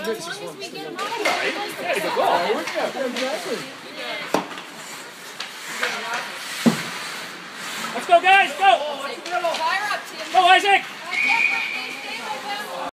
as long as we get them out. Yeah, good ball. Exactly. Let's go, guys. Go. Fire up, Tim. Go, Isaac.